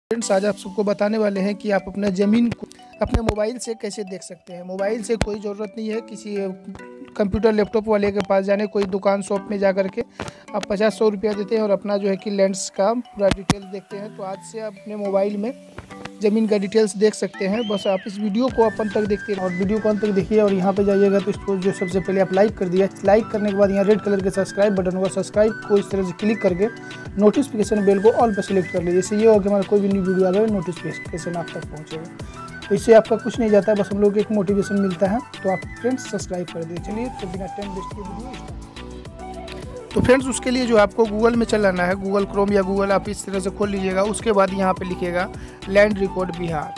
Friends, आज आप सबको बताने वाले हैं कि आप अपना ज़मीन को अपने मोबाइल से कैसे देख सकते हैं। मोबाइल से कोई ज़रूरत नहीं है किसी कंप्यूटर लैपटॉप वाले के पास जाने, कोई दुकान शॉप में जा कर के आप 50-100 रुपया देते हैं और अपना जो है कि लेंस का पूरा डिटेल्स देखते हैं। तो आज से आप अपने मोबाइल में ज़मीन का डिटेल्स देख सकते हैं। बस आप इस वीडियो को अपन तक देखते हैं और वीडियो को अंत तक देखिए और यहाँ पे जाइएगा तो इसको जो सबसे पहले आप लाइक कर दिया। लाइक करने के बाद यहाँ रेड कलर के सब्सक्राइब बटन होगा, सब्सक्राइब को इस तरह से क्लिक करके नोटिफिकेशन बेल को ऑल पर सिलेक्ट कर लीजिए। इससे ये होगा कि हमारा कोई भी न्यू वीडियो आ गया नोटिफिकेशन आप तक पहुँचेगा। तो इससे आपका कुछ नहीं जाता है, बस हम लोग को एक मोटिवेशन मिलता है। तो आप फ्रेंड्स सब्सक्राइब कर दीजिए। चलिए तो बिना टाइम वेस्ट किए वीडियो स्टार्ट। तो फ्रेंड्स, उसके लिए जो आपको गूगल में चलाना है, गूगल क्रोम या गूगल आप इस तरह से खोल लीजिएगा। उसके बाद यहाँ पे लिखिएगा लैंड रिकॉर्ड बिहार।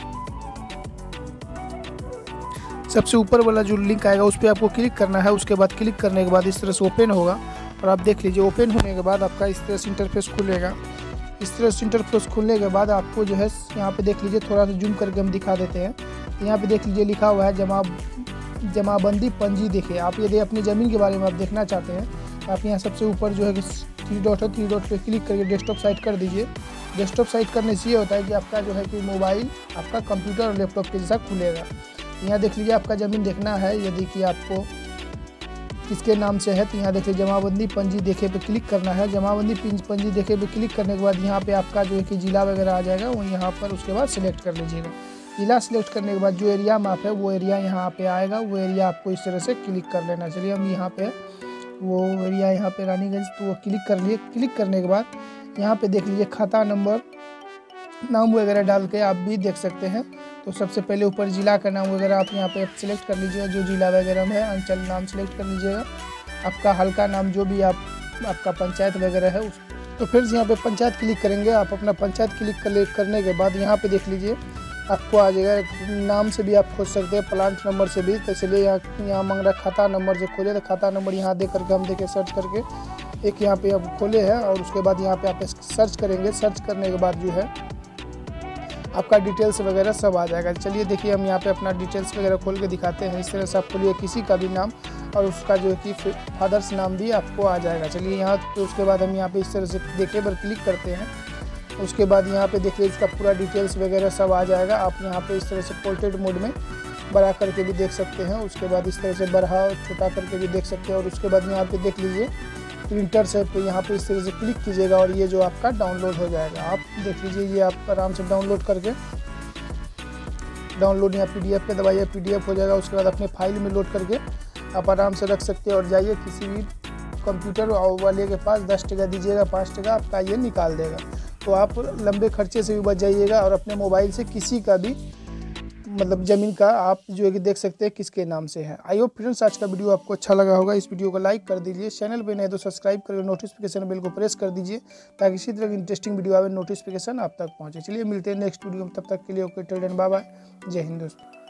सबसे ऊपर वाला जो लिंक आएगा उस पर आपको क्लिक करना है। उसके बाद क्लिक करने के बाद इस तरह से ओपन होगा और आप देख लीजिए ओपन होने के बाद आपका इस तरह से इंटरफेस खुलेगा। इस तरह से इंटरफेस खुलने के बाद आपको जो है यहाँ पे देख लीजिए, थोड़ा सा जूम करके हम दिखा देते हैं। यहाँ पे देख लीजिए लिखा हुआ है जमाबंदी पंजी। देखिए, आप यदि अपनी ज़मीन के बारे में आप देखना चाहते हैं तो आप यहाँ सबसे ऊपर जो है कि 3 डॉट है, 3 डॉट पे क्लिक करके डेस्कटॉप साइट कर दीजिए। डेस्कटॉप साइट करने से ये होता है कि आपका जो है कि मोबाइल आपका कंप्यूटर और लैपटॉप के जैसा खुलेगा। यहाँ देख लीजिए आपका ज़मीन देखना है यदि कि आपको किसके नाम से है तो यहाँ देखिए जमाबंदी पंजी देखे पे क्लिक करना है। जमाबंदी पंजी देखे पे क्लिक करने के बाद यहाँ पे आपका जो है कि जिला वगैरह आ जाएगा, वो यहाँ पर उसके बाद सिलेक्ट कर लीजिएगा। जिला सिलेक्ट करने के बाद जो एरिया मैप है वो एरिया यहाँ पे आएगा, वो एरिया आपको इस तरह से क्लिक कर लेना। चलिए हम यहाँ पे वो एरिया यहाँ पे रानीगंज, तो वो क्लिक कर लिए। क्लिक करने के बाद यहाँ पे देख लीजिए खाता नंबर नाम वगैरह डाल के आप भी देख सकते हैं। तो सबसे पहले ऊपर ज़िला का नाम वगैरह आप यहाँ पे सिलेक्ट कर लीजिएगा, जो ज़िला वगैरह में है। अंचल नाम सिलेक्ट कर लीजिएगा, आपका हल्का नाम जो भी आपका पंचायत वगैरह है उस। तो फिर यहाँ पे पंचायत क्लिक करेंगे। आप अपना पंचायत क्लिक करने के बाद यहाँ पे देख लीजिए आपको आ जाएगा। नाम से भी आप खोज सकते हैं, प्लांट नंबर से भी। तो इसलिए यहाँ मांग रहा खाता नंबर से खोले, तो खाता नंबर यहाँ दे करके हम देखें सर्च करके एक यहाँ पे अब खोले हैं और उसके बाद यहाँ पे आप सर्च करेंगे। सर्च करने के बाद जो है आपका डिटेल्स वगैरह सब आ जाएगा। चलिए देखिए हम यहाँ पे अपना डिटेल्स वगैरह खोल के दिखाते हैं। इस तरह से आप खोलिए किसी का भी नाम और उसका जो है कि फादर्स नाम भी आपको आ जाएगा। चलिए यहाँ तो उसके बाद हम यहाँ पे इस तरह से देखिए पर क्लिक करते हैं। उसके बाद यहाँ पे देखिए इसका पूरा डिटेल्स वगैरह सब आ जाएगा। आप यहाँ पे इस तरह से पोर्ट्रेट मोड में बड़ा करके भी देख सकते हैं। उसके बाद इस तरह से बड़ा छोटा करके भी देख सकते हैं। और उसके बाद यहाँ पे देख लीजिए प्रिंटर से पे यहाँ पे इस तरह से क्लिक कीजिएगा और ये जो आपका डाउनलोड हो जाएगा। आप देख लीजिए ये आप आराम से डाउनलोड करके डाउनलोड यहाँ PDF पे दबाइए, PDF हो जाएगा। उसके बाद अपने फाइल में लोड करके आप आराम से रख सकते हैं। और जाइए किसी भी कंप्यूटर वाले के पास 10 टका दीजिएगा, 5 टका आपका ये निकाल देगा। तो आप लंबे खर्चे से भी बच जाइएगा और अपने मोबाइल से किसी का भी मतलब ज़मीन का आप जो है कि देख सकते हैं किसके नाम से है। आई होप फ्रेंड्स आज का वीडियो आपको अच्छा लगा होगा। इस वीडियो को लाइक कर दीजिए, चैनल पे नए तो सब्सक्राइब करके नोटिफिकेशन बेल को प्रेस कर दीजिए ताकि इसी तरह की इंटरेस्टिंग वीडियो आवे नोटिफिकेशन आप तक पहुंचे। चलिए मिलते हैं नेक्स्ट वीडियो में, तब तक के लिए okay till then bye bye. जय हिंद दोस्तों।